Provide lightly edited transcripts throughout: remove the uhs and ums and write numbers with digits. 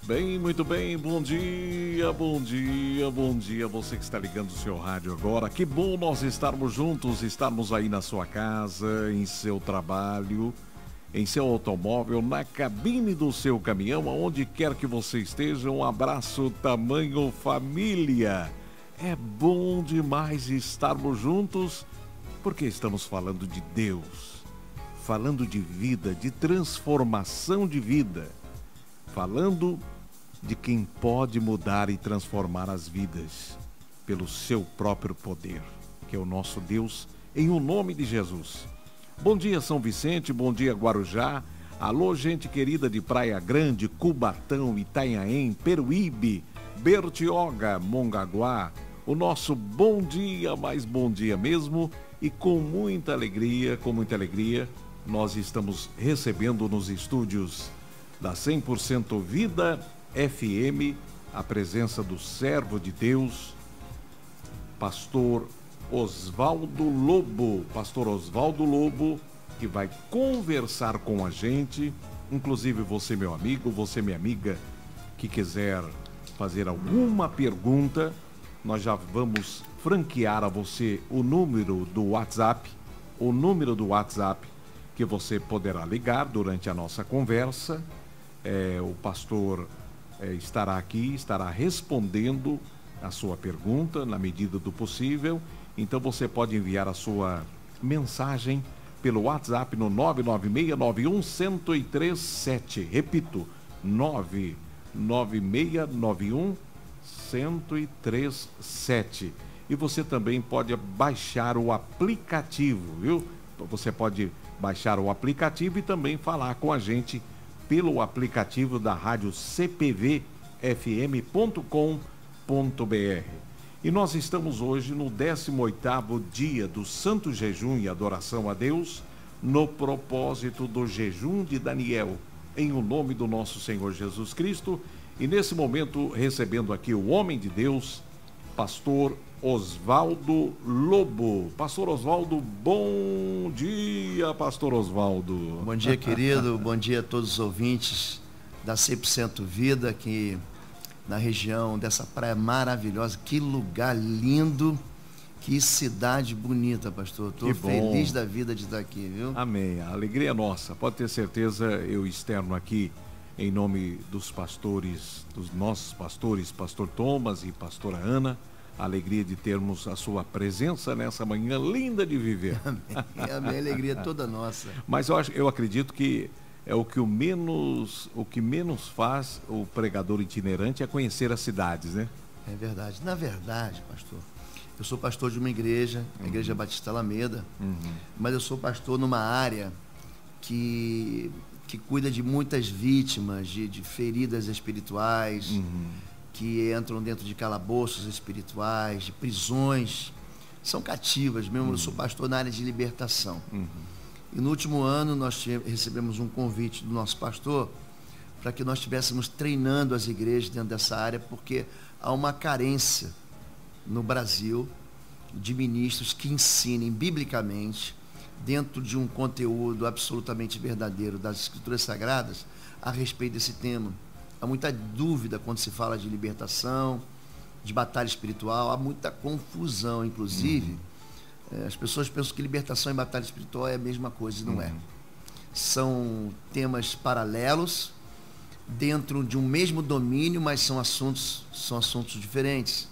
Bem, muito bem, bom dia, bom dia, bom dia, você que está ligando o seu rádio agora. Que bom nós estarmos juntos, estarmos aí na sua casa, em seu trabalho, em seu automóvel, na cabine do seu caminhão, aonde quer que você esteja. Um abraço tamanho família. É bom demais estarmos juntos, porque estamos falando de Deus, falando de vida, de transformação de vida, falando de quem pode mudar e transformar as vidas pelo seu próprio poder, que é o nosso Deus, em o nome de Jesus. Bom dia, São Vicente, bom dia, Guarujá. Alô, gente querida de Praia Grande, Cubatão, Itanhaém, Peruíbe, Bertioga, Mongaguá. O nosso bom dia, mais bom dia mesmo, e com muita alegria, nós estamos recebendo nos estúdios da 100% Vida FM, a presença do servo de Deus, pastor Osvaldo Lobo, que vai conversar com a gente. Inclusive você, meu amigo, você, minha amiga, que quiser fazer alguma pergunta, nós já vamos franquear a você o número do WhatsApp, que você poderá ligar durante a nossa conversa. O pastor estará aqui, estará respondendo a sua pergunta na medida do possível. Então você pode enviar a sua mensagem pelo WhatsApp no 996911037. Repito, 996911037. E você também pode baixar o aplicativo, viu? Você pode baixar o aplicativo e também falar com a gente pelo aplicativo da rádio cpvfm.com.br. E nós estamos hoje no 18º dia do Santo Jejum e Adoração a Deus, no propósito do jejum de Daniel, em o nome do nosso Senhor Jesus Cristo. E nesse momento recebendo aqui o homem de Deus, pastor Osvaldo Lobo. Pastor Osvaldo, bom dia, pastor Osvaldo. Bom dia, querido, bom dia a todos os ouvintes da 100% Vida, aqui na região dessa praia maravilhosa. Que lugar lindo, que cidade bonita, pastor. Estou feliz da vida de estar aqui, viu? Amém, a alegria é nossa. Pode ter certeza, eu externo aqui em nome dos pastores, dos nossos pastores, pastor Thomas e pastora Ana, a alegria de termos a sua presença nessa manhã linda de viver. Amém. A minha alegria é toda nossa. Mas eu acredito que é o que menos faz o pregador itinerante é conhecer as cidades, né? É verdade. Na verdade, pastor, eu sou pastor de uma igreja, a Igreja Batista Alameda, mas eu sou pastor numa área que cuida de muitas vítimas de feridas espirituais, que entram dentro de calabouços espirituais, de prisões, são cativas mesmo. Eu sou pastor na área de libertação. E no último ano nós recebemos um convite do nosso pastor para que nós estivéssemos treinando as igrejas dentro dessa área, porque há uma carência no Brasil de ministros que ensinem biblicamente, dentro de um conteúdo absolutamente verdadeiro das Escrituras Sagradas, a respeito desse tema. Há muita dúvida quando se fala de libertação, de batalha espiritual, há muita confusão, inclusive. As pessoas pensam que libertação e batalha espiritual é a mesma coisa, e não é. São temas paralelos, dentro de um mesmo domínio, mas são assuntos diferentes.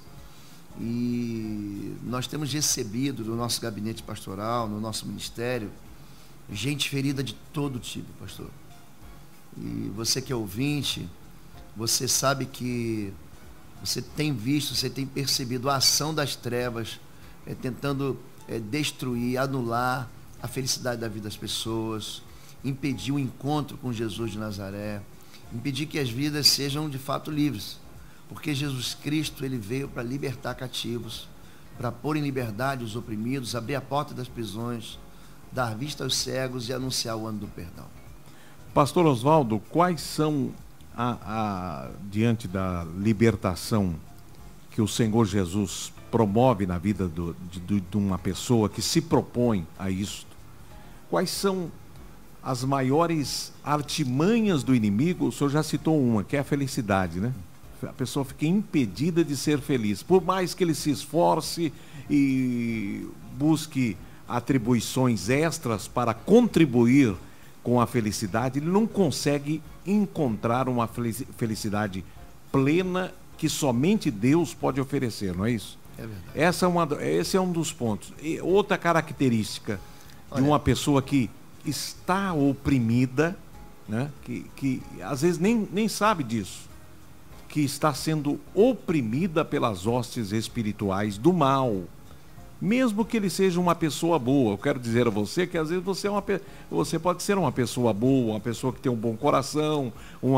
E nós temos recebido no nosso gabinete pastoral, no nosso ministério, gente ferida de todo tipo, pastor. E você que é ouvinte, você sabe que você tem visto, você tem percebido a ação das trevas, tentando destruir, anular a felicidade da vida das pessoas, impedir o encontro com Jesus de Nazaré, impedir que as vidas sejam de fato livres. Porque Jesus Cristo, ele veio para libertar cativos, para pôr em liberdade os oprimidos, abrir a porta das prisões, dar vista aos cegos e anunciar o ano do perdão. Pastor Osvaldo, quais são, diante da libertação que o Senhor Jesus promove na vida de uma pessoa que se propõe a isso, quais são as maiores artimanhas do inimigo, o senhor já citou uma, que é a felicidade, né? A pessoa fica impedida de ser feliz. Por mais que ele se esforce e busque atribuições extras para contribuir com a felicidade, ele não consegue encontrar uma felicidade plena que somente Deus pode oferecer, não é isso? É verdade. Esse é um dos pontos. E outra característica de uma pessoa que está oprimida, né? que às vezes nem sabe disso, que está sendo oprimida pelas hostes espirituais do mal, mesmo que ele seja uma pessoa boa. Eu quero dizer a você que às vezes você pode ser uma pessoa boa, uma pessoa que tem um bom coração,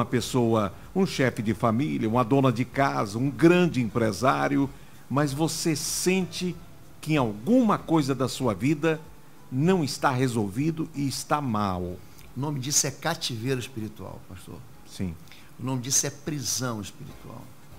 um chefe de família, uma dona de casa, um grande empresário, mas você sente que em alguma coisa da sua vida não está resolvido e está mal. O nome disso é cativeiro espiritual, pastor. Sim. O nome disso é prisão espiritual.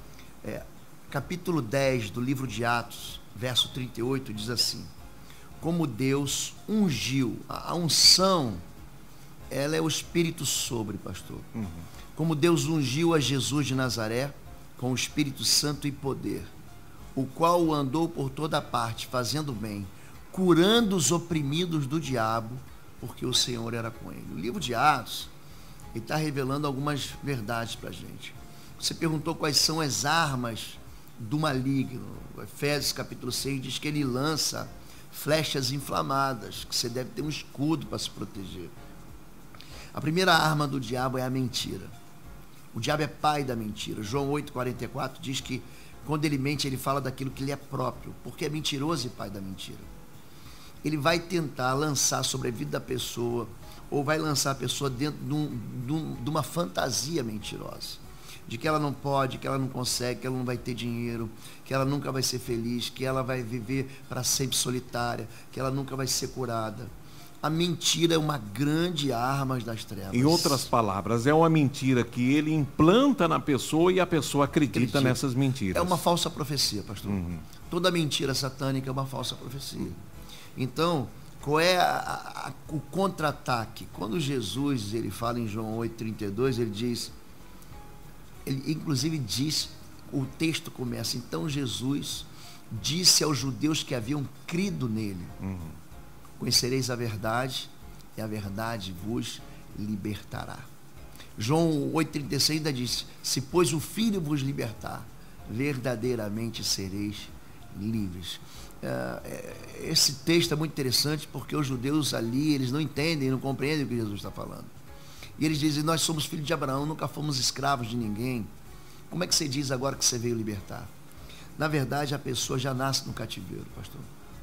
Capítulo 10 do livro de Atos, verso 38, diz assim: como Deus ungiu, a unção, ela é o Espírito sobre, pastor. Uhum. Como Deus ungiu a Jesus de Nazaré com o Espírito Santo e poder, o qual andou por toda parte, fazendo bem, curando os oprimidos do diabo, porque o Senhor era com ele. O livro de Atos, ele está revelando algumas verdades para a gente. Você perguntou quais são as armas do maligno. Efésios capítulo 6 diz que ele lança flechas inflamadas, que você deve ter um escudo para se proteger. A primeira arma do diabo é a mentira. O diabo é pai da mentira. João 8,44 diz que quando ele mente, ele fala daquilo que lhe é próprio, porque é mentiroso e pai da mentira. Ele vai tentar lançar sobre a vida da pessoa, ou vai lançar a pessoa dentro de uma fantasia mentirosa, de que ela não pode, que ela não consegue, que ela não vai ter dinheiro, que ela nunca vai ser feliz, que ela vai viver para sempre solitária, que ela nunca vai ser curada. A mentira é uma grande arma das trevas. Em outras palavras, é uma mentira que ele implanta na pessoa e a pessoa acredita nessas mentiras. É uma falsa profecia, pastor. Uhum. Toda mentira satânica é uma falsa profecia. Então, qual é o contra-ataque? Quando Jesus ele fala em João 8,32, ele diz, ele inclusive diz, o texto começa, então Jesus disse aos judeus que haviam crido nele, conhecereis a verdade, e a verdade vos libertará. João 8,36 ainda diz, se pois o Filho vos libertar, verdadeiramente sereis livres. Esse texto é muito interessante porque os judeus ali, eles não entendem, não compreendem o que Jesus está falando. E eles dizem, nós somos filhos de Abraão, nunca fomos escravos de ninguém. Como é que você diz agora que você veio libertar? Na verdade, a pessoa já nasce no cativeiro, pastor.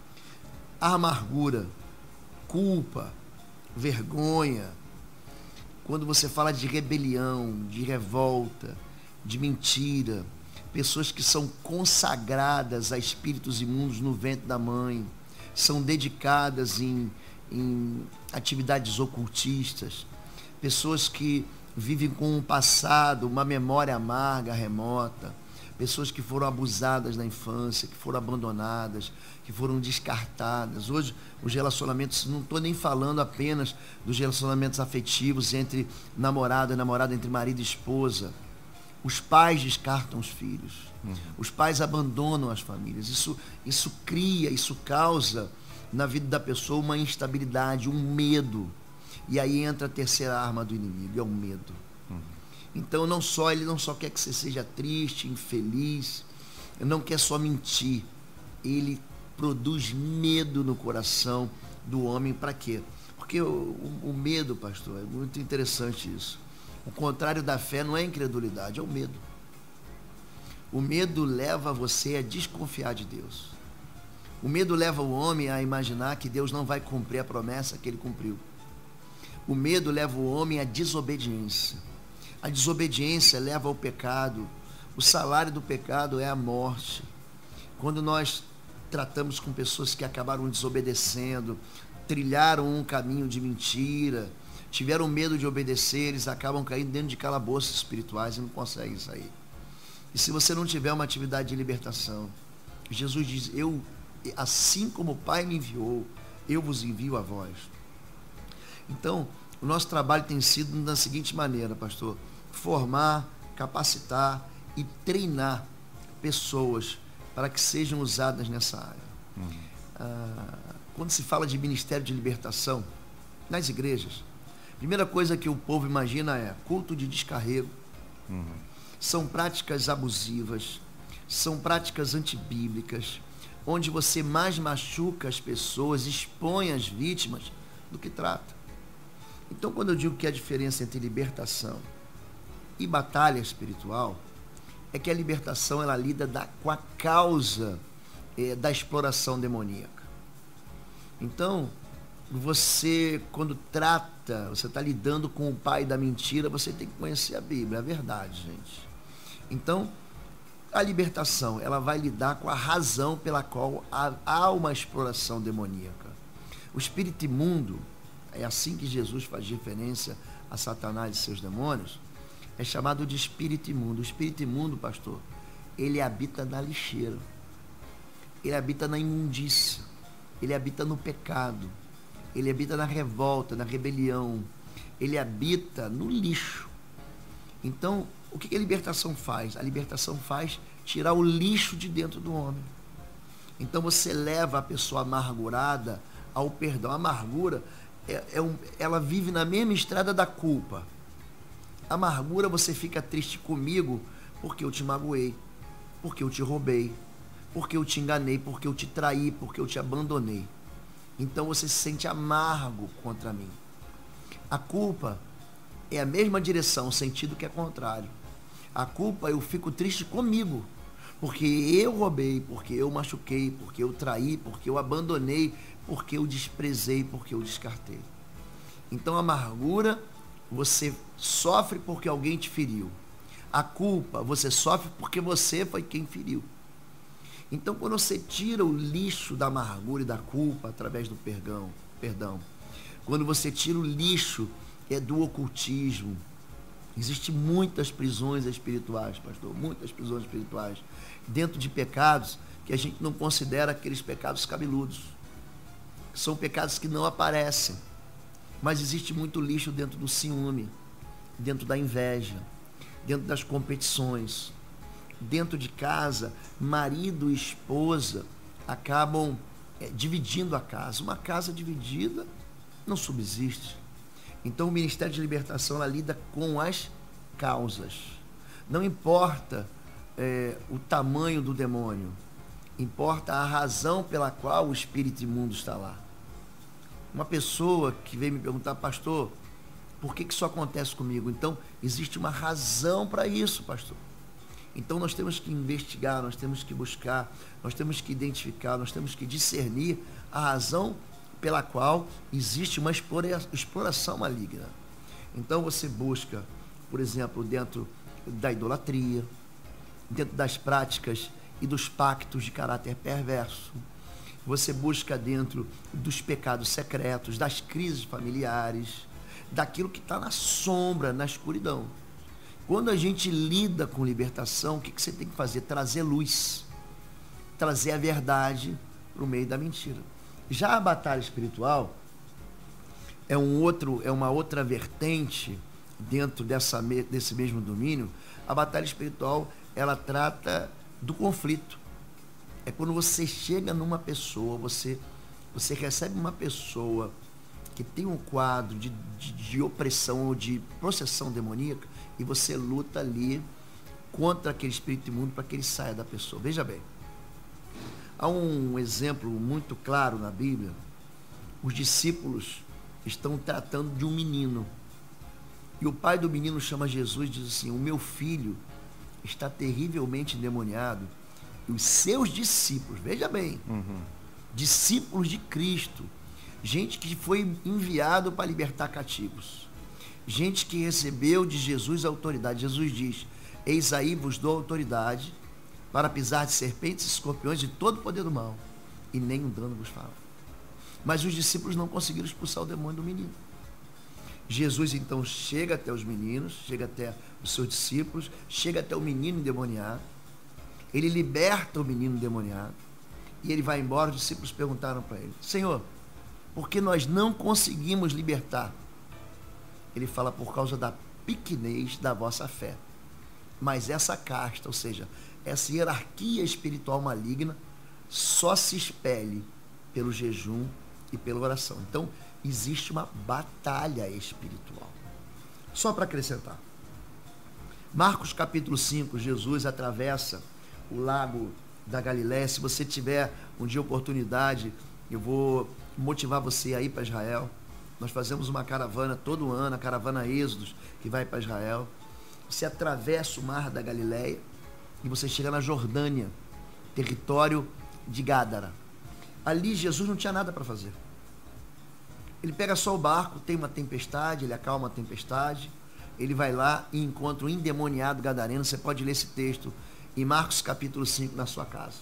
A amargura, culpa, vergonha, quando você fala de rebelião, de revolta, de mentira, pessoas que são consagradas a espíritos imundos no ventre da mãe, são dedicadas em atividades ocultistas, pessoas que vivem com um passado, uma memória amarga, remota, pessoas que foram abusadas na infância, que foram abandonadas, que foram descartadas. Hoje, os relacionamentos, não estou nem falando apenas dos relacionamentos afetivos entre namorado e namorada, entre marido e esposa. Os pais descartam os filhos. Os pais abandonam as famílias. Isso causa na vida da pessoa uma instabilidade, um medo. E aí entra a terceira arma do inimigo, é o medo. Então ele não só quer que você seja triste, infeliz, ele não quer só mentir. Ele produz medo no coração do homem. Para quê? Porque o medo, pastor, é muito interessante isso. O contrário da fé não é incredulidade, é o medo. O medo leva você a desconfiar de Deus. O medo leva o homem a imaginar que Deus não vai cumprir a promessa que ele cumpriu. O medo leva o homem à desobediência. A desobediência leva ao pecado. O salário do pecado é a morte. Quando nós tratamos com pessoas que acabaram desobedecendo, trilharam um caminho de mentira, tiveram medo de obedecer, eles acabam caindo dentro de calabouços espirituais e não conseguem sair. E se você não tiver uma atividade de libertação, Jesus diz, assim como o Pai me enviou, eu vos envio a vós. Então, o nosso trabalho tem sido da seguinte maneira, pastor: formar, capacitar e treinar pessoas para que sejam usadas nessa área. Quando se fala de ministério de libertação nas igrejas, a primeira coisa que o povo imagina é culto de descarrego. São práticas abusivas, são práticas antibíblicas, onde você mais machuca as pessoas, expõe as vítimas do que trata. Então, quando eu digo que a diferença entre libertação e batalha espiritual é que a libertação ela lida com a causa da exploração demoníaca. Então, você, quando trata, você está lidando com o pai da mentira, você tem que conhecer a Bíblia, a verdade, gente. Então, a libertação, ela vai lidar com a razão pela qual há uma exploração demoníaca. O espírito imundo, é assim que Jesus faz referência a Satanás e seus demônios, é chamado de espírito imundo. O espírito imundo, pastor, ele habita na lixeira, ele habita na imundícia, ele habita no pecado, ele habita na revolta, na rebelião, ele habita no lixo. Então, o que a libertação faz? A libertação faz tirar o lixo de dentro do homem. Então, você leva a pessoa amargurada ao perdão. A amargura, ela vive na mesma estrada da culpa. A amargura, você fica triste comigo porque eu te magoei, porque eu te roubei, porque eu te enganei, porque eu te traí, porque eu te abandonei. Então você se sente amargo contra mim. A culpa é a mesma direção, o sentido que é contrário. A culpa, eu fico triste comigo, porque eu roubei, porque eu machuquei, porque eu traí, porque eu abandonei, porque eu desprezei, porque eu descartei. Então a amargura, você sofre porque alguém te feriu. A culpa, você sofre porque você foi quem feriu. Então, quando você tira o lixo da amargura e da culpa através do perdão, quando você tira o lixo do ocultismo, existem muitas prisões espirituais, pastor, muitas prisões espirituais, dentro de pecados que a gente não considera aqueles pecados cabeludos. São pecados que não aparecem, mas existe muito lixo dentro do ciúme, dentro da inveja, dentro das competições. Dentro de casa, marido e esposa acabam dividindo a casa. Uma casa dividida não subsiste. Então o Ministério de Libertação ela lida com as causas. Não importa o tamanho do demônio, importa a razão pela qual o espírito imundo está lá. Uma pessoa que veio me perguntar: pastor, por que isso acontece comigo? Então existe uma razão para isso, pastor. Então nós temos que investigar, nós temos que buscar, nós temos que identificar, nós temos que discernir a razão pela qual existe uma exploração maligna. Então você busca, por exemplo, dentro da idolatria, dentro das práticas e dos pactos de caráter perverso. Você busca dentro dos pecados secretos, das crises familiares, daquilo que está na sombra, na escuridão. Quando a gente lida com libertação, o que você tem que fazer? Trazer luz, trazer a verdade para o meio da mentira. Já a batalha espiritual é uma outra vertente dentro desse mesmo domínio. A batalha espiritual, ela trata do conflito. É quando você chega numa pessoa, você recebe uma pessoa que tem um quadro de opressão ou de possessão demoníaca, e você luta ali contra aquele espírito imundo para que ele saia da pessoa. Veja bem, há um exemplo muito claro na Bíblia. Os discípulos estão tratando de um menino, e o pai do menino chama Jesus e diz assim: o meu filho está terrivelmente endemoniado. E os seus discípulos, veja bem, discípulos de Cristo, gente que foi enviado para libertar cativos, gente que recebeu de Jesus a autoridade. Jesus diz: eis aí vos dou autoridade para pisar de serpentes e escorpiões e todo o poder do mal, e nenhum dano vos fará. Mas os discípulos não conseguiram expulsar o demônio do menino. Jesus então chega até os meninos, chega até os seus discípulos, chega até o menino endemoniado, ele liberta o menino endemoniado, e ele vai embora. Os discípulos perguntaram para ele: Senhor, por que nós não conseguimos libertar ele fala por causa da pequenez da vossa fé. Mas essa casta, ou seja, essa hierarquia espiritual maligna, só se expele pelo jejum e pela oração. Então, existe uma batalha espiritual. Só para acrescentar. Marcos capítulo 5, Jesus atravessa o lago da Galiléia. Se você tiver um dia oportunidade, eu vou motivar você a ir para Israel. Nós fazemos uma caravana todo ano, a caravana Êxodos, que vai para Israel. Você atravessa o mar da Galiléia e você chega na Jordânia, território de Gádara. Ali Jesus não tinha nada para fazer. Ele pega só o barco, tem uma tempestade, ele acalma a tempestade, ele vai lá e encontra um endemoniado gadareno. Você pode ler esse texto em Marcos capítulo 5 na sua casa.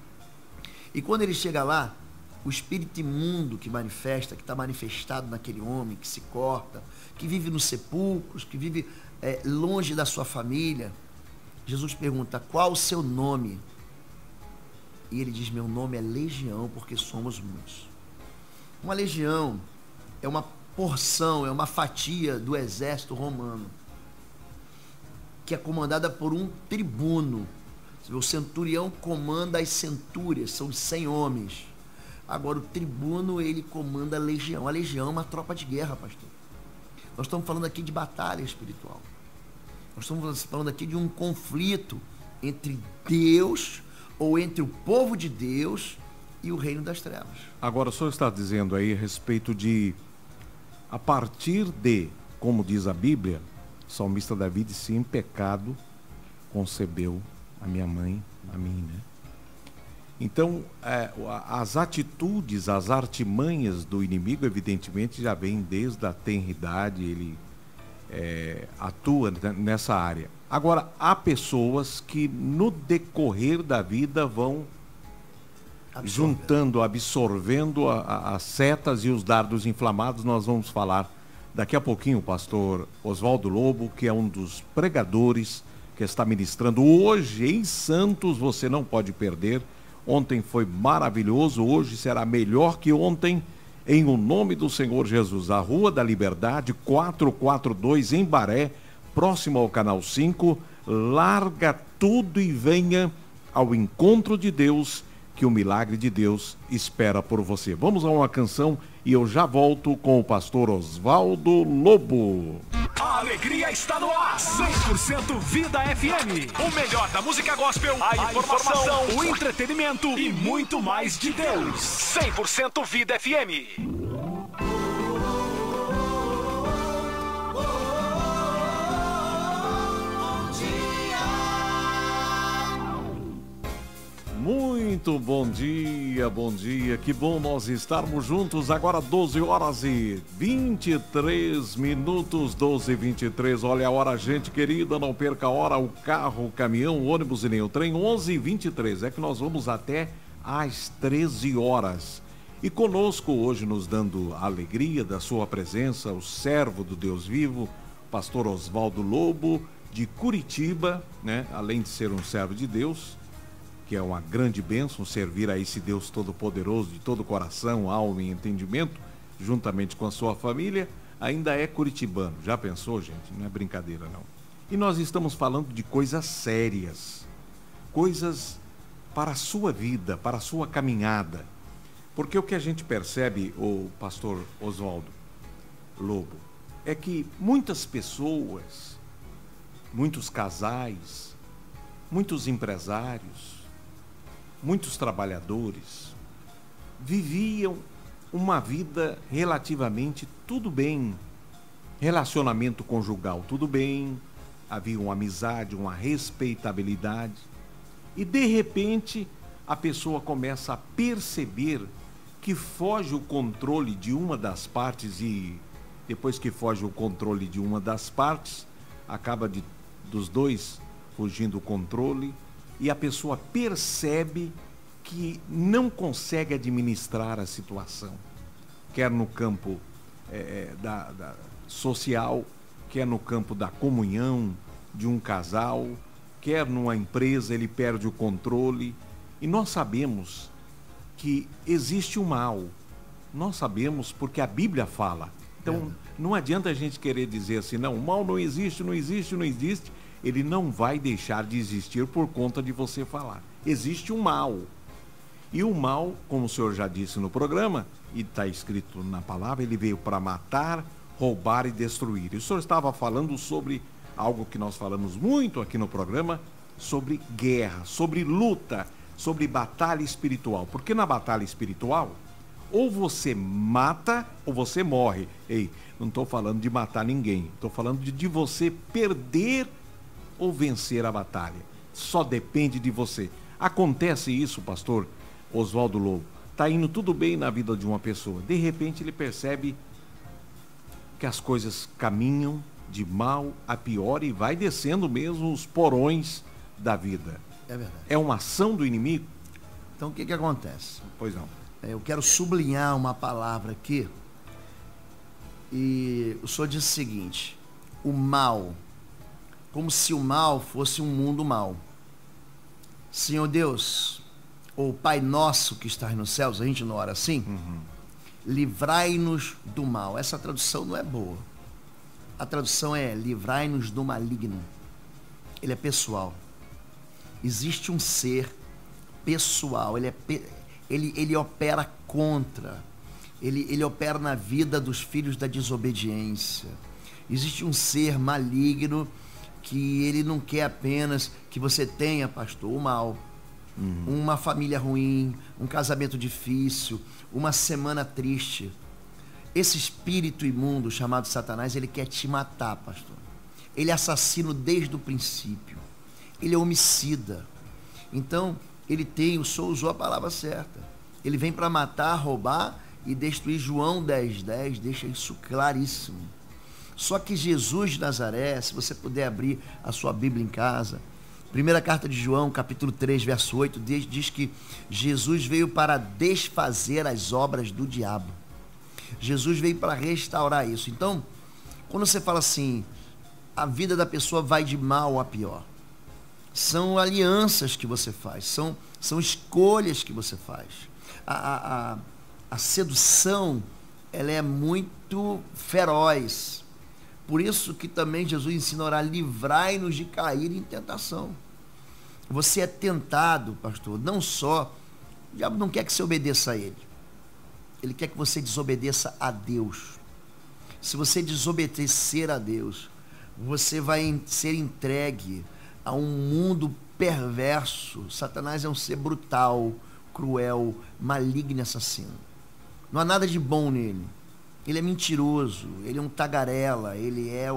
E quando ele chega lá, o espírito imundo que manifesta, que está manifestado naquele homem, que se corta, que vive nos sepulcros, que vive longe da sua família, Jesus pergunta: qual o seu nome? E ele diz: meu nome é Legião, porque somos muitos. Uma legião é uma porção, é uma fatia do exército romano, que é comandada por um tribuno. O centurião comanda as centúrias, são 100 homens. Agora o tribuno, ele comanda a legião. A legião é uma tropa de guerra, pastor. Nós estamos falando aqui de batalha espiritual. Nós estamos falando aqui de um conflito entre Deus, ou entre o povo de Deus e o reino das trevas. Agora, o senhor está dizendo aí a respeito de, a partir de, como diz a Bíblia, o salmista Davi disse: em pecado concebeu a minha mãe, a mim, né? Então, as atitudes, as artimanhas do inimigo, evidentemente, já vêm desde a tenridade, ele atua nessa área. Agora, há pessoas que no decorrer da vida vão juntando, absorvendo as setas e os dardos inflamados. Nós vamos falar daqui a pouquinho o pastor Oswaldo Lobo, que é um dos pregadores que está ministrando hoje em Santos. Você não pode perder. Ontem foi maravilhoso, hoje será melhor que ontem, em o nome do Senhor Jesus. A Rua da Liberdade, 442, em Baré, próximo ao Canal 5. Larga tudo e venha ao encontro de Deus, que o milagre de Deus espera por você. Vamos a uma canção e eu já volto com o pastor Oswaldo Lobo. A alegria está no ar. 100% Vida FM. O melhor da música gospel, a informação, o entretenimento e muito mais de Deus. 100% Vida FM. Muito bom dia, que bom nós estarmos juntos. Agora 12 horas e 23 minutos, 12h23. Olha a hora, gente querida, não perca a hora, o carro, o caminhão, o ônibus e nem o trem. 11h23, é que nós vamos até às 13 horas. E conosco hoje, nos dando a alegria da sua presença, o servo do Deus vivo, pastor Oswaldo Lobo, de Curitiba, né? Além de ser um servo de Deus, que é uma grande bênção servir a esse Deus todo-poderoso, de todo coração, alma e entendimento, juntamente com a sua família, ainda é curitibano. Já pensou, gente? Não é brincadeira, não. E nós estamos falando de coisas sérias, coisas para a sua vida, para a sua caminhada. Porque o que a gente percebe, o pastor Oswaldo Lobo, é que muitas pessoas, muitos casais, muitos empresários, muitos trabalhadores viviam uma vida relativamente tudo bem, relacionamento conjugal tudo bem, havia uma amizade, uma respeitabilidade, e de repente a pessoa começa a perceber que foge o controle de uma das partes, e depois que foge o controle de uma das partes, acaba dos dois fugindo o controle, e a pessoa percebe que não consegue administrar a situação, quer no campo social, quer no campo da comunhão de um casal, quer numa empresa, ele perde o controle. E nós sabemos que existe o mal, nós sabemos porque a Bíblia fala. Então, Não adianta a gente querer dizer assim, não, o mal não existe, não existe, não existe. Ele não vai deixar de existir por conta de você falar. Existe um mal. E o mal, como o senhor já disse no programa, e está escrito na palavra, ele veio para matar, roubar e destruir. E o senhor estava falando sobre algo que nós falamos muito aqui no programa, sobre guerra, sobre luta, sobre batalha espiritual. Porque na batalha espiritual, ou você mata ou você morre. Ei, não estou falando de matar ninguém, estou falando de você perder ou vencer a batalha. Só depende de você. Acontece isso, pastor Oswaldo Lobo. Está indo tudo bem na vida de uma pessoa. De repente ele percebe que as coisas caminham de mal a pior e vai descendo mesmo os porões da vida. É verdade. É uma ação do inimigo? Então o que acontece? Pois não. Eu quero sublinhar uma palavra aqui. E o senhor disse o seguinte: o mal, como se o mal fosse um mundo mau. Senhor Deus, ou Pai nosso que estás nos céus, a gente não ora assim? Livrai-nos do mal. Essa tradução não é boa. A tradução é livrai-nos do maligno. Ele é pessoal. Existe um ser pessoal. Ele opera contra. Ele opera na vida dos filhos da desobediência. Existe um ser maligno que ele não quer apenas que você tenha, pastor, o mal. Uma família ruim, um casamento difícil, uma semana triste. Esse espírito imundo chamado Satanás, ele quer te matar, pastor. Ele é assassino desde o princípio. Ele é homicida. Então, ele tem, o senhor usou a palavra certa. Ele vem para matar, roubar e destruir. João 10:10 deixa isso claríssimo. Só que Jesus de Nazaré, se você puder abrir a sua Bíblia em casa, primeira carta de João, capítulo 3, verso 8, diz que Jesus veio para desfazer as obras do diabo. Jesus veio para restaurar isso. Então, quando você fala assim, a vida da pessoa vai de mal a pior, são alianças que você faz, são escolhas que você faz. A sedução, ela é muito feroz. Por isso que também Jesus ensina a orar, livrai-nos de cair em tentação. Você é tentado, pastor, não só, o diabo não quer que você obedeça a ele. Ele quer que você desobedeça a Deus. Se você desobedecer a Deus, você vai ser entregue a um mundo perverso. Satanás é um ser brutal, cruel, maligno e assassino. Não há nada de bom nele. Ele é mentiroso, ele é um tagarela, ele é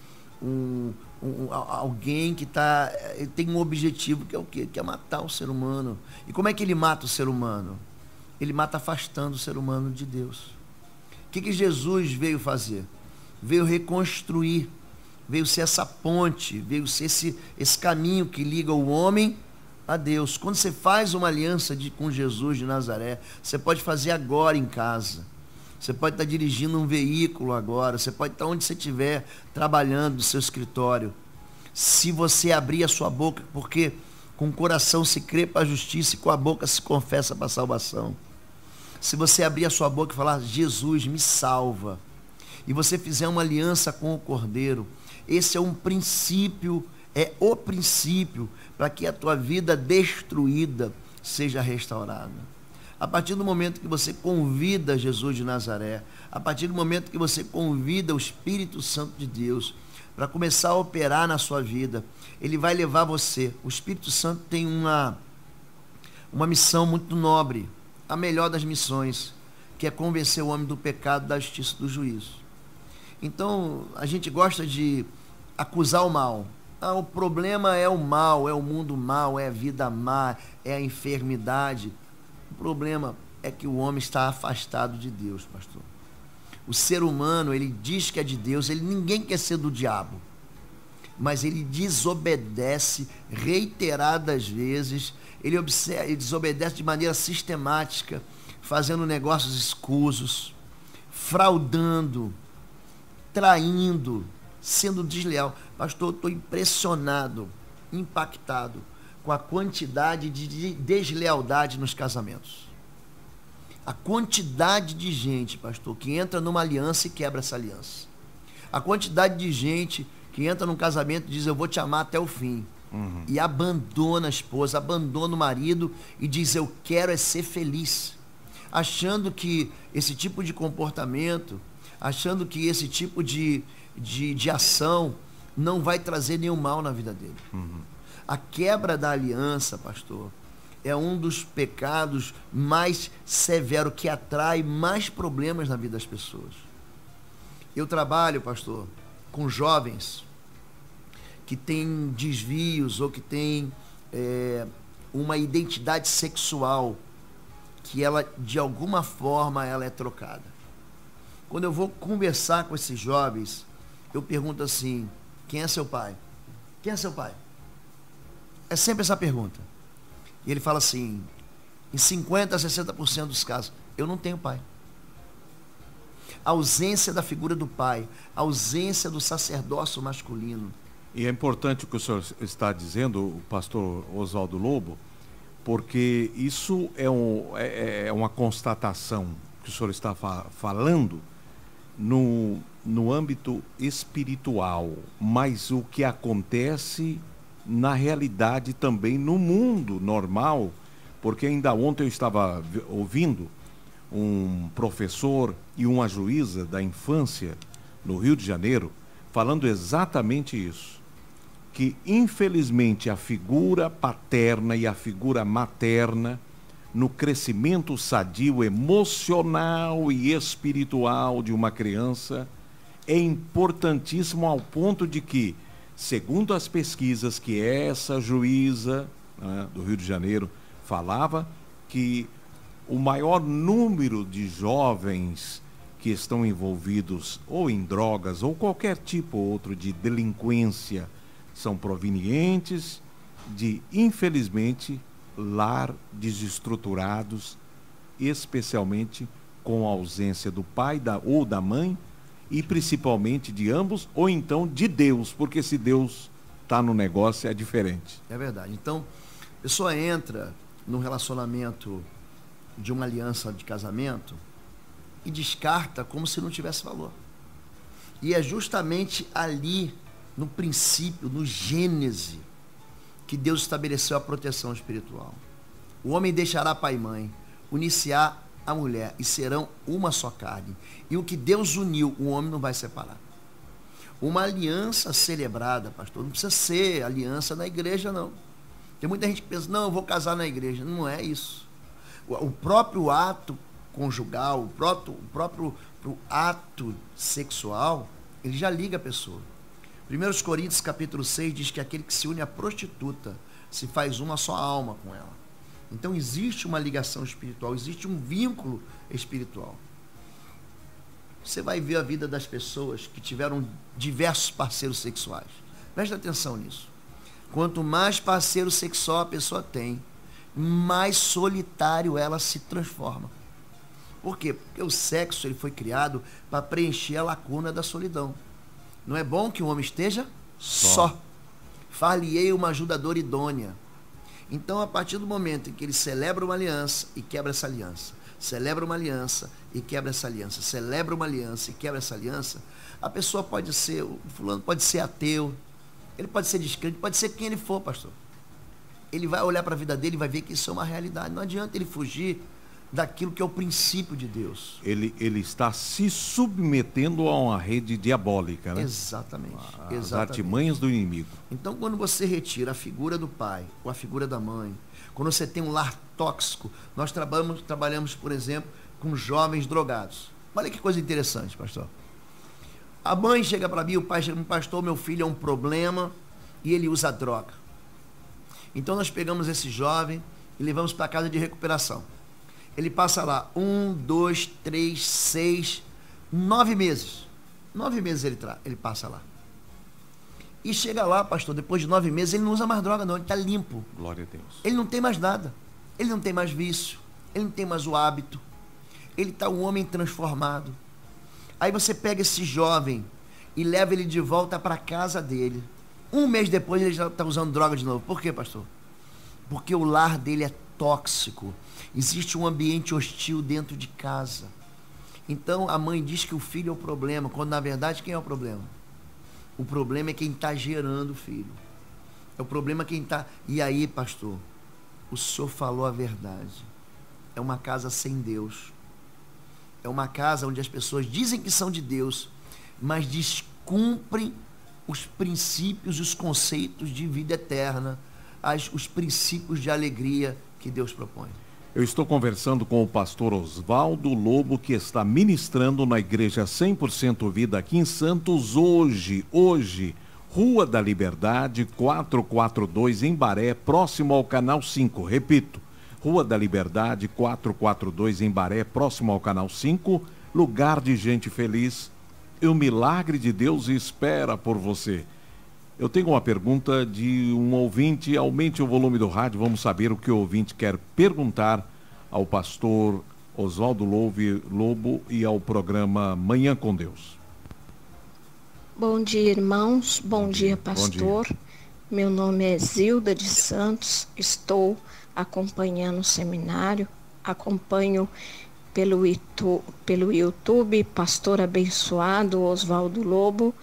alguém que ele tem um objetivo que é o quê? Que é matar o ser humano. E como é que ele mata o ser humano? Ele mata afastando o ser humano de Deus. O que Jesus veio fazer? Veio reconstruir, veio ser essa ponte, veio ser esse caminho que liga o homem a Deus. Quando você faz uma aliança com Jesus de Nazaré, você pode fazer agora em casa. Você pode estar dirigindo um veículo agora, você pode estar onde você estiver, trabalhando no seu escritório. Se você abrir a sua boca, porque com o coração se crê para a justiça e com a boca se confessa para a salvação. Se você abrir a sua boca e falar, Jesus, me salva, e você fizer uma aliança com o Cordeiro, esse é um princípio, é o princípio para que a tua vida destruída seja restaurada. A partir do momento que você convida Jesus de Nazaré, a partir do momento que você convida o Espírito Santo de Deus para começar a operar na sua vida, ele vai levar você. O Espírito Santo tem uma missão muito nobre, a melhor das missões, que é convencer o homem do pecado, da justiça e do juízo. Então, a gente gosta de acusar o mal. O problema é o mal, é o mundo mal, é a vida má, é a enfermidade. O problema é que o homem está afastado de Deus, pastor. O ser humano, ele diz que é de Deus, ninguém quer ser do diabo, mas ele desobedece reiteradas vezes, ele desobedece de maneira sistemática, fazendo negócios escusos, fraudando, traindo, sendo desleal. Pastor, eu estou impressionado, impactado com a quantidade de deslealdade nos casamentos. A quantidade de gente, pastor, que entra numa aliança e quebra essa aliança. A quantidade de gente que entra num casamento e diz, eu vou te amar até o fim. E abandona a esposa, abandona o marido e diz, eu quero é ser feliz. Achando que esse tipo de comportamento, achando que esse tipo de ação não vai trazer nenhum mal na vida dele. A quebra da aliança, pastor, é um dos pecados mais severos, que atrai mais problemas na vida das pessoas. Eu trabalho, pastor, com jovens que têm desvios ou que têm uma identidade sexual que ela, de alguma forma, ela é trocada. Quando eu vou conversar com esses jovens, eu pergunto assim, quem é seu pai? Quem é seu pai? É sempre essa pergunta. E ele fala assim, em 50% a 60% dos casos, eu não tenho pai. A ausência da figura do pai, a ausência do sacerdócio masculino. E é importante o que o senhor está dizendo, o pastor Oswaldo Lobo, porque isso é uma constatação que o senhor está falando no âmbito espiritual, mas o que acontece na realidade também no mundo normal, porque ainda ontem eu estava ouvindo um professor e uma juíza da infância no Rio de Janeiro falando exatamente isso, que infelizmente a figura paterna e a figura materna no crescimento sadio emocional e espiritual de uma criança é importantíssimo, ao ponto de que, segundo as pesquisas que essa juíza, né, do Rio de Janeiro falava, que o maior número de jovens que estão envolvidos ou em drogas ou qualquer tipo outro de delinquência são provenientes de, infelizmente, lar desestruturados, especialmente com a ausência do pai ou da mãe, e principalmente de ambos, ou então de Deus, porque se Deus está no negócio é diferente. É verdade. Então, a pessoa entra num relacionamento de uma aliança de casamento e descarta como se não tivesse valor. E é justamente ali, no princípio, no Gênese, que Deus estabeleceu a proteção espiritual. O homem deixará pai e mãe, unir-se-á a mulher, e serão uma só carne. E o que Deus uniu, o homem não vai separar. Uma aliança celebrada, pastor, não precisa ser aliança na igreja, não. Tem muita gente que pensa, não, eu vou casar na igreja. Não é isso. O próprio ato conjugal, o próprio ato sexual, ele já liga a pessoa. 1 Coríntios capítulo 6 diz que aquele que se une à prostituta se faz uma só alma com ela. Então existe uma ligação espiritual, existe um vínculo espiritual. Você vai ver a vida das pessoas que tiveram diversos parceiros sexuais. Presta atenção nisso. Quanto mais parceiro sexual a pessoa tem, mais solitário ela se transforma. Por quê? Porque o sexo ele foi criado para preencher a lacuna da solidão. Não é bom que o homem esteja só. Far-lhe-ei uma ajudadora idônea. Então, a partir do momento em que ele celebra uma aliança e quebra essa aliança, celebra uma aliança e quebra essa aliança, celebra uma aliança e quebra essa aliança, a pessoa pode ser, o fulano pode ser ateu, ele pode ser descrente, pode ser quem ele for, pastor. Ele vai olhar para a vida dele e vai ver que isso é uma realidade. Não adianta ele fugir daquilo que é o princípio de Deus. Ele está se submetendo a uma rede diabólica, né? Exatamente. As artimanhas do inimigo. Então, quando você retira a figura do pai ou a figura da mãe, quando você tem um lar tóxico, nós trabalhamos, por exemplo, com jovens drogados. Olha que coisa interessante, pastor. A mãe chega para mim, o pai chega para mim, pastor, meu filho é um problema e ele usa droga. Então, nós pegamos esse jovem e levamos para a casa de recuperação. Ele passa lá 1, 2, 3, 6, 9 meses. 9 meses ele passa lá. E chega lá, pastor, depois de 9 meses, ele não usa mais droga não, ele está limpo. Glória a Deus. Ele não tem mais nada. Ele não tem mais vício. Ele não tem mais o hábito. Ele está um homem transformado. Aí você pega esse jovem e leva ele de volta para a casa dele. 1 mês depois ele já está usando droga de novo. Por quê, pastor? Porque o lar dele é tóxico. Existe um ambiente hostil dentro de casa. Então a mãe diz que o filho é o problema, quando na verdade quem é o problema? O problema é quem está gerando o filho. É o problema quem está... E aí, pastor, o senhor falou a verdade. É uma casa sem Deus. É uma casa onde as pessoas dizem que são de Deus, mas descumprem os princípios e os conceitos de vida eterna, os princípios de alegria que Deus propõe. Eu estou conversando com o pastor Osvaldo Lobo, que está ministrando na Igreja 100% Vida aqui em Santos hoje, Rua da Liberdade, 442 em Baré, próximo ao Canal 5. Repito, Rua da Liberdade, 442 em Baré, próximo ao Canal 5, lugar de gente feliz. E o milagre de Deus espera por você. Eu tenho uma pergunta de um ouvinte. Aumente o volume do rádio, vamos saber o que o ouvinte quer perguntar ao pastor Osvaldo Lobo e ao programa Manhã com Deus. Bom dia, irmãos. Bom dia, pastor. Bom dia. Meu nome é Zilda de Santos. Estou acompanhando o seminário. Acompanho pelo YouTube, pastor abençoado Osvaldo Lobo.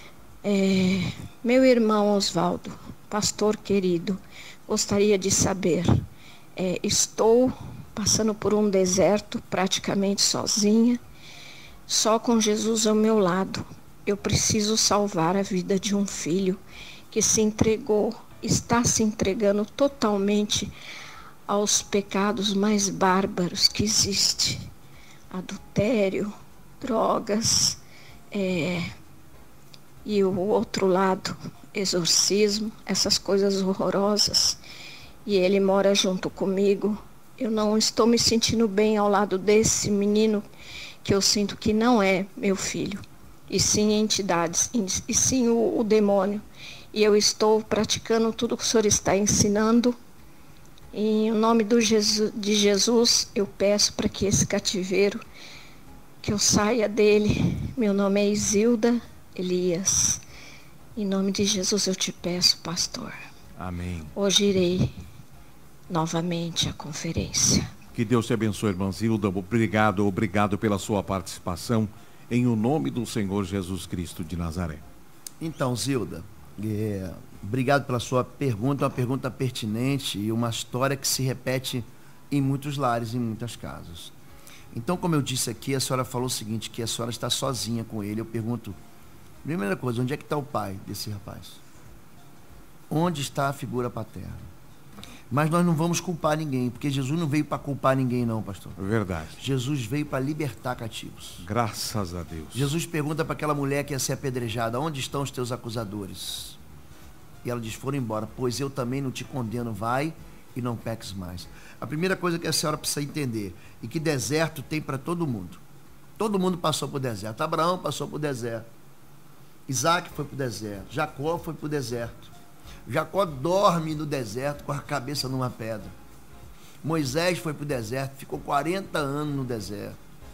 Meu irmão Osvaldo, pastor querido, gostaria de saber, estou passando por um deserto praticamente sozinha, só com Jesus ao meu lado. Eu preciso salvar a vida de um filho que se entregou, está se entregando totalmente aos pecados mais bárbaros que existe. Adultério, drogas, e o outro lado, exorcismo, essas coisas horrorosas. E ele mora junto comigo. Eu não estou me sentindo bem ao lado desse menino que eu sinto que não é meu filho, e sim entidades, e sim o demônio. E eu estou praticando tudo que o Senhor está ensinando. E em nome de Jesus, eu peço para que esse cativeiro, que eu saia dele. Meu nome é Isilda Elias. Em nome de Jesus eu te peço, pastor. Amém. Hoje irei novamente à conferência. Que Deus te abençoe, irmã Zilda. Obrigado pela sua participação, em o nome do Senhor Jesus Cristo de Nazaré. Então, Zilda, obrigado pela sua pergunta, uma pergunta pertinente e uma história que se repete em muitos lares, em muitas casas. Então, como eu disse aqui, a senhora falou o seguinte, que a senhora está sozinha com ele. Eu pergunto, primeira coisa, onde é que está o pai desse rapaz? Onde está a figura paterna? Mas nós não vamos culpar ninguém, porque Jesus não veio para culpar ninguém não, pastor. Verdade. Jesus veio para libertar cativos. Graças a Deus. Jesus pergunta para aquela mulher que ia ser apedrejada, onde estão os teus acusadores? E ela diz, foram embora, pois eu também não te condeno, vai e não peques mais. A primeira coisa que a senhora precisa entender, é que deserto tem para todo mundo. Todo mundo passou por deserto. Abraão passou por deserto. Isaac foi para o deserto. Jacó foi para o deserto. Jacó dorme no deserto com a cabeça numa pedra. Moisés foi para o deserto, ficou 40 anos no deserto.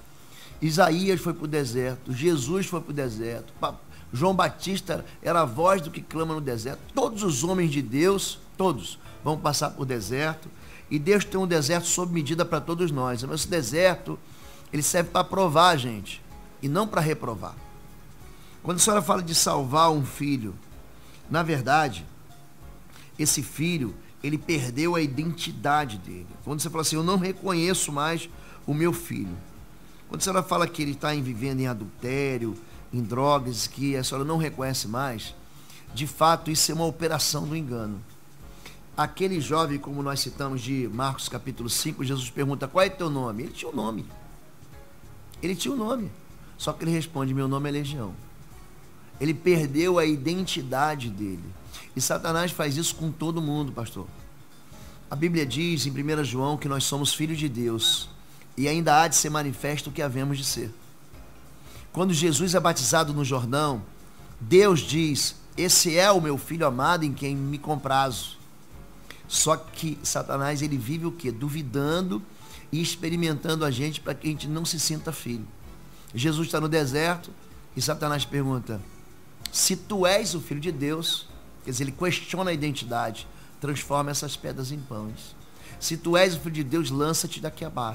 Isaías foi para o deserto. Jesus foi para o deserto. João Batista era a voz do que clama no deserto. Todos os homens de Deus, todos, vão passar por deserto. E Deus tem um deserto sob medida para todos nós. Mas esse deserto, ele serve para provar a gente e não para reprovar. Quando a senhora fala de salvar um filho, na verdade, esse filho, ele perdeu a identidade dele. Quando você fala assim, eu não reconheço mais o meu filho. Quando a senhora fala que ele está vivendo em adultério, em drogas, que a senhora não reconhece mais, de fato isso é uma operação do engano. Aquele jovem, como nós citamos de Marcos capítulo 5, Jesus pergunta, qual é teu nome? Ele tinha um nome. Ele tinha um nome. Só que ele responde, meu nome é Legião. Ele perdeu a identidade dele. E Satanás faz isso com todo mundo, pastor. A Bíblia diz em 1 João que nós somos filhos de Deus e ainda há de ser manifesto o que havemos de ser. Quando Jesus é batizado no Jordão, Deus diz, esse é o meu filho amado em quem me comprazo. Só que Satanás, ele vive o quê? Duvidando e experimentando a gente para que a gente não se sinta filho. Jesus está no deserto e Satanás pergunta, se tu és o filho de Deus, quer dizer, ele questiona a identidade, transforma essas pedras em pães. Se tu és o filho de Deus, lança-te daqui abaixo.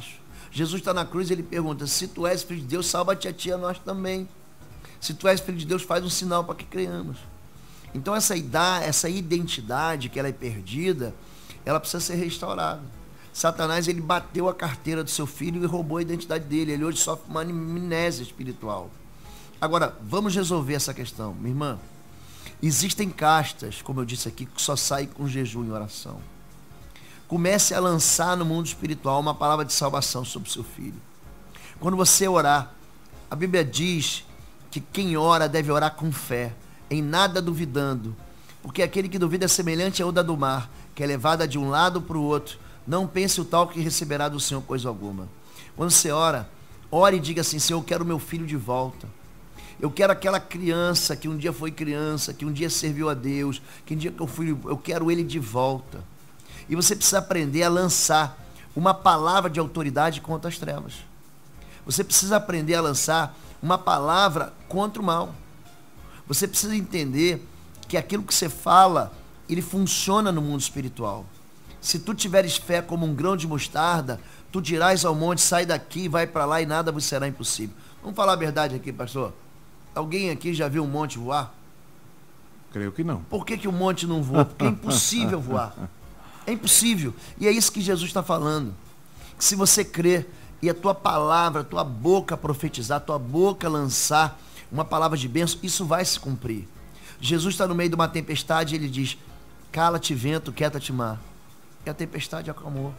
Jesus está na cruz e ele pergunta: se tu és filho de Deus, salva-te a ti, a nós também. Se tu és filho de Deus, faz um sinal para que creiamos. Então essa identidade que ela é perdida, ela precisa ser restaurada. Satanás, ele bateu a carteira do seu filho e roubou a identidade dele. Ele hoje sofre uma amnésia espiritual. Agora, vamos resolver essa questão, minha irmã. Existem castas, como eu disse aqui, que só saem com jejum e oração. Comece a lançar no mundo espiritual uma palavra de salvação sobre o seu filho. Quando você orar, a Bíblia diz que quem ora deve orar com fé, em nada duvidando, porque aquele que duvida é semelhante à onda do mar, que é levada de um lado para o outro. Não pense o tal que receberá do Senhor coisa alguma. Quando você ora, ore e diga assim: Senhor, eu quero meu filho de volta. Eu quero aquela criança que um dia foi criança, que um dia serviu a Deus, que um dia que eu quero ele de volta. E você precisa aprender a lançar uma palavra de autoridade contra as trevas. Você precisa aprender a lançar uma palavra contra o mal. Você precisa entender que aquilo que você fala, ele funciona no mundo espiritual. Se tu tiveres fé como um grão de mostarda, tu dirás ao monte: sai daqui, vai para lá, e nada vos será impossível. Vamos falar a verdade aqui, pastor? Alguém aqui já viu um monte voar? Creio que não. Por que o monte não voa? Porque é impossível voar. É impossível. E é isso que Jesus está falando. Que se você crer e a tua palavra, a tua boca profetizar, a tua boca lançar uma palavra de bênção, isso vai se cumprir. Jesus está no meio de uma tempestade e ele diz: cala-te vento, quieta-te mar. E a tempestade acalmou.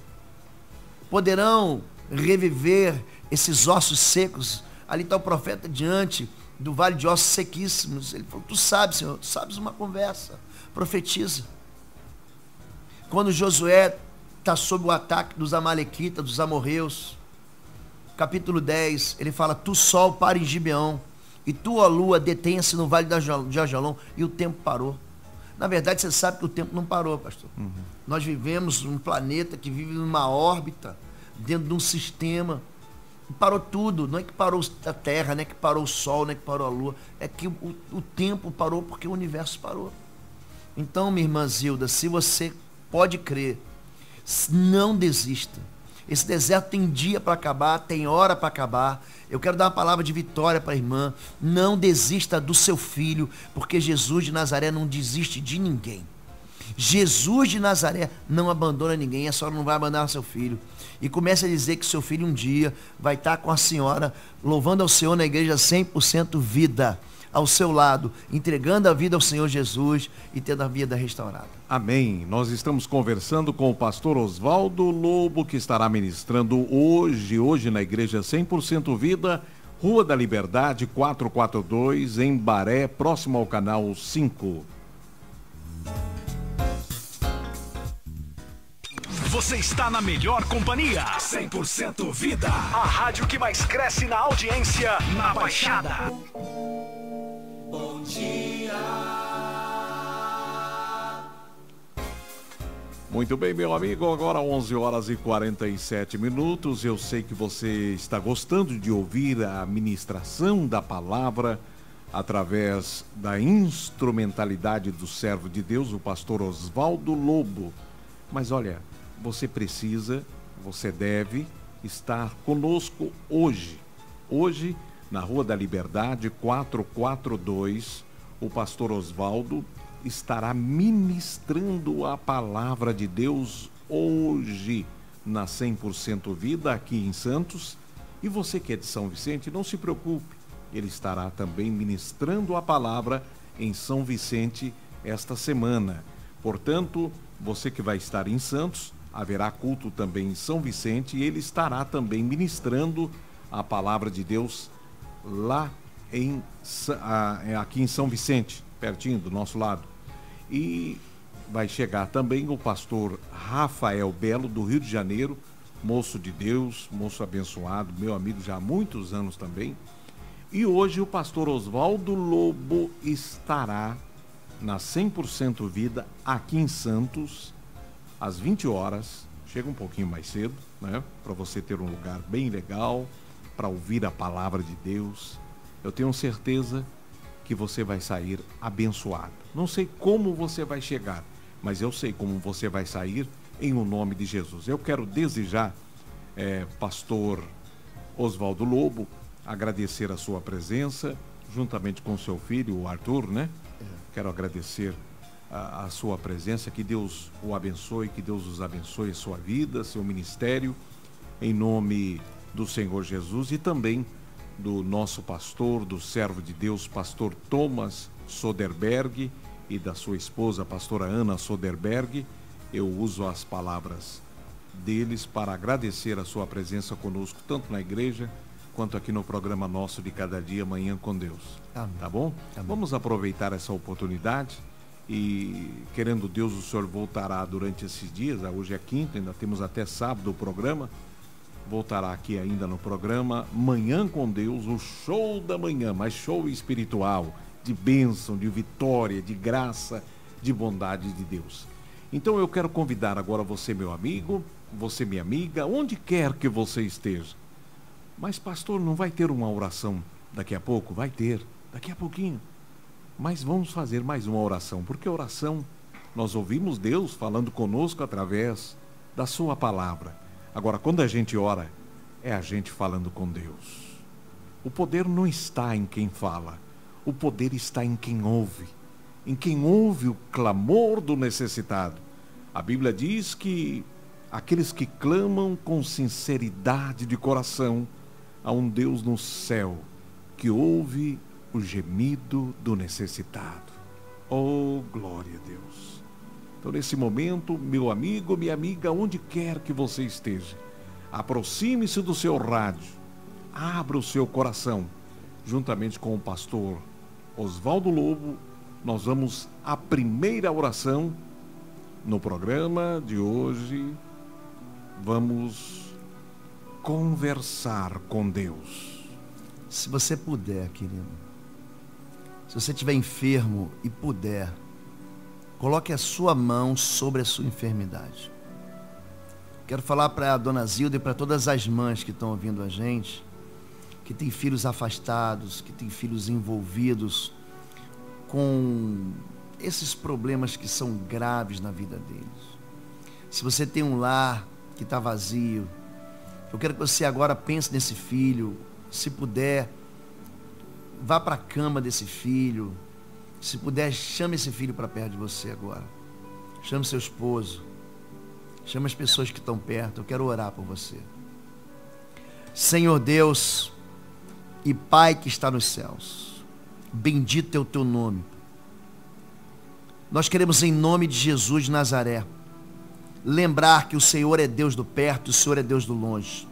Poderão reviver esses ossos secos? Ali está o profeta diante do vale de ossos sequíssimos. Ele falou: tu sabes, Senhor, tu sabes uma conversa, profetiza. Quando Josué está sob o ataque dos amalequitas, dos amorreus, capítulo 10, ele fala: tu sol para em Gibeão, e tu, ó lua, detenha-se no vale de Ajalon. E o tempo parou. Na verdade, você sabe que o tempo não parou, pastor. Nós vivemos num planeta que vive numa órbita, dentro de um sistema. Parou tudo. Não é que parou a Terra, não é que parou o Sol, não é que parou a Lua. É que o tempo parou porque o universo parou. Então, minha irmã Zilda, se você pode crer, não desista. Esse deserto tem dia para acabar, tem hora para acabar. Eu quero dar uma palavra de vitória para a irmã. Não desista do seu filho, porque Jesus de Nazaré não desiste de ninguém. Jesus de Nazaré não abandona ninguém. A senhora não vai abandonar seu filho. E comece a dizer que seu filho um dia vai estar com a senhora, louvando ao Senhor na igreja 100% vida, ao seu lado, entregando a vida ao Senhor Jesus e tendo a vida restaurada. Amém. Nós estamos conversando com o pastor Osvaldo Lobo, que estará ministrando hoje na igreja 100% Vida, Rua da Liberdade 442, em Baré, próximo ao canal 5. Você está na melhor companhia. 100% Vida. A rádio que mais cresce na audiência na Baixada. Bom dia. Muito bem, meu amigo, agora 11 horas e 47 minutos. Eu sei que você está gostando de ouvir a ministração da palavra através da instrumentalidade do servo de Deus, o pastor Osvaldo Lobo. Mas olha, você deve estar conosco hoje. Hoje, na Rua da Liberdade 442, o pastor Osvaldo estará ministrando a palavra de Deus hoje na 100% Vida aqui em Santos. E você que é de São Vicente, não se preocupe, ele estará também ministrando a palavra em São Vicente esta semana. Portanto, você que vai estar em Santos, haverá culto também em São Vicente e ele estará também ministrando a palavra de Deus lá aqui em São Vicente, pertinho do nosso lado. E vai chegar também o pastor Rafael Belo, do Rio de Janeiro, moço de Deus, moço abençoado, meu amigo já há muitos anos também. E hoje o pastor Osvaldo Lobo estará na 100% Vida aqui em Santos, às 20 horas, chega um pouquinho mais cedo, né? Para você ter um lugar bem legal, para ouvir a palavra de Deus. Eu tenho certeza que você vai sair abençoado. Não sei como você vai chegar, mas eu sei como você vai sair em o nome de Jesus. Eu quero desejar pastor Oswaldo Lobo, agradecer a sua presença, juntamente com seu filho, o Arthur, né? Quero agradecer a sua presença, que Deus o abençoe, que Deus os abençoe a sua vida, seu ministério, em nome do Senhor Jesus, e também do nosso pastor, do servo de Deus, pastor Thomas Soderberg, e da sua esposa, pastora Ana Soderberg. Eu uso as palavras deles para agradecer a sua presença conosco, tanto na igreja, quanto aqui no programa nosso de cada dia, Manhã com Deus. Amém. Tá bom? Amém. Vamos aproveitar essa oportunidade e, querendo Deus, o senhor voltará durante esses dias. Hoje é quinta, ainda temos até sábado o programa. Voltará aqui ainda no programa Manhã com Deus, o show da manhã, mas show espiritual, de bênção, de vitória, de graça, de bondade de Deus. Então eu quero convidar agora você, meu amigo, você, minha amiga, onde quer que você esteja. Mas, pastor, não vai ter uma oração daqui a pouco? Vai ter, daqui a pouquinho. Mas vamos fazer mais uma oração, porque oração, nós ouvimos Deus falando conosco através da sua palavra. Agora, quando a gente ora, é a gente falando com Deus. O poder não está em quem fala, o poder está em quem ouve o clamor do necessitado. A Bíblia diz que aqueles que clamam com sinceridade de coração, há um Deus no céu que ouve o gemido do necessitado. Oh, glória a Deus! Então, nesse momento, meu amigo, minha amiga, onde quer que você esteja, aproxime-se do seu rádio, abra o seu coração, juntamente com o pastor Oswaldo Lobo. Nós vamos à primeira oração no programa de hoje. Vamos conversar com Deus. Se você puder, querido, se você estiver enfermo e puder, coloque a sua mão sobre a sua enfermidade. Quero falar para a dona Zilda e para todas as mães que estão ouvindo a gente, que tem filhos afastados, que tem filhos envolvidos com esses problemas que são graves na vida deles. Se você tem um lar que está vazio, eu quero que você agora pense nesse filho. Se puder, vá para a cama desse filho. Se puder, chame esse filho para perto de você agora. Chame seu esposo. Chame as pessoas que estão perto. Eu quero orar por você. Senhor Deus e Pai que está nos céus, bendito é o teu nome. Nós queremos, em nome de Jesus de Nazaré, lembrar que o Senhor é Deus do perto e o Senhor é Deus do longe.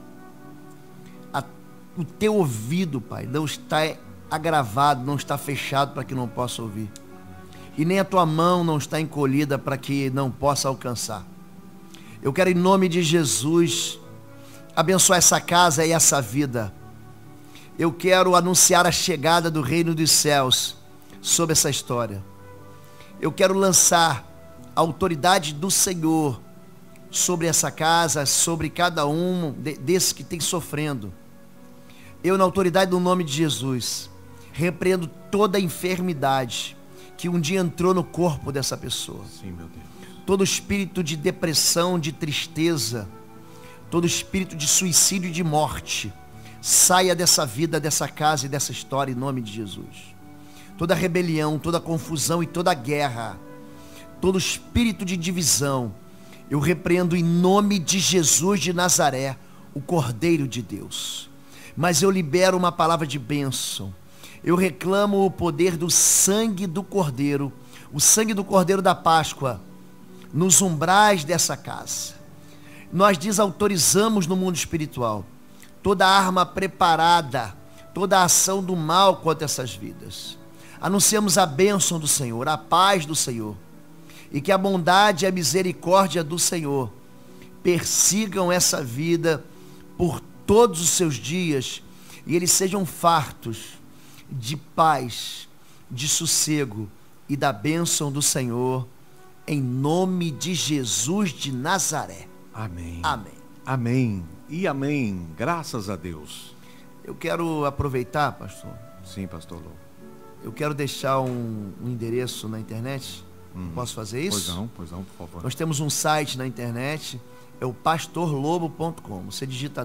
O teu ouvido, Pai, não está agravado, não está fechado para que não possa ouvir. E nem a tua mão não está encolhida para que não possa alcançar. Eu quero, em nome de Jesus, abençoar essa casa e essa vida. Eu quero anunciar a chegada do reino dos céus sobre essa história. Eu quero lançar a autoridade do Senhor sobre essa casa, sobre cada um desses que tem sofrendo. Eu, na autoridade do nome de Jesus, repreendo toda a enfermidade que um dia entrou no corpo dessa pessoa. Sim, meu Deus. Todo espírito de depressão, de tristeza, todo espírito de suicídio e de morte, saia dessa vida, dessa casa e dessa história, em nome de Jesus. Toda rebelião, toda confusão e toda guerra, todo espírito de divisão, eu repreendo em nome de Jesus de Nazaré, o Cordeiro de Deus. Mas eu libero uma palavra de bênção. Eu reclamo o poder do sangue do Cordeiro, o sangue do Cordeiro da Páscoa, nos umbrais dessa casa. Nós desautorizamos no mundo espiritual toda arma preparada, toda a ação do mal contra essas vidas. Anunciamos a bênção do Senhor, a paz do Senhor, e que a bondade e a misericórdia do Senhor persigam essa vida por todos os seus dias, e eles sejam fartos de paz, de sossego e da bênção do Senhor, em nome de Jesus de Nazaré. Amém. Amém. Amém. E amém. Graças a Deus. Eu quero aproveitar, pastor. Sim, pastor Lobo. Eu quero deixar um endereço na internet. Posso fazer isso? Pois não, por favor. Nós temos um site na internet, é o pastorlobo.com. Você digita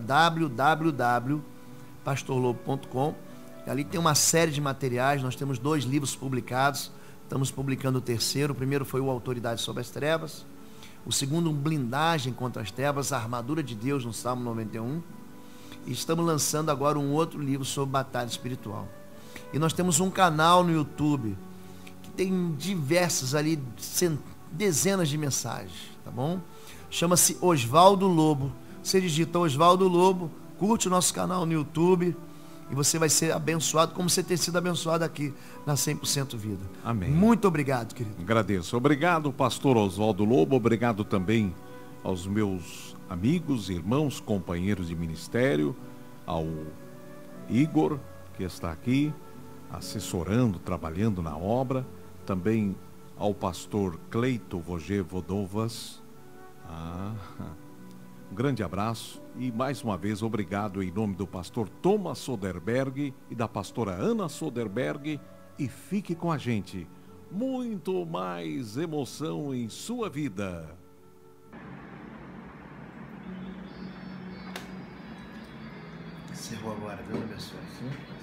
www.pastorlobo.com. Ali tem uma série de materiais. Nós temos 2 livros publicados. Estamos publicando o terceiro. O primeiro foi o Autoridade sobre as Trevas. O segundo, um Blindagem contra as Trevas, a Armadura de Deus, no Salmo 91. E estamos lançando agora um outro livro sobre batalha espiritual. E nós temos um canal no YouTube que tem diversas ali, dezenas de mensagens, tá bom? Chama-se Oswaldo Lobo. Você digita Oswaldo Lobo, curte o nosso canal no YouTube e você vai ser abençoado como você tem sido abençoado aqui na 100% Vida. Amém. Muito obrigado, querido. Agradeço. Obrigado, pastor Oswaldo Lobo. Obrigado também aos meus amigos, irmãos, companheiros de ministério, ao Igor, que está aqui assessorando, trabalhando na obra, também ao pastor Cleito Vojevodovas. Um grande abraço e mais uma vez obrigado em nome do pastor Thomas Soderberg e da pastora Ana Soderberg, e fique com a gente. Muito mais emoção em sua vida. Encerrou agora, Deus abençoe.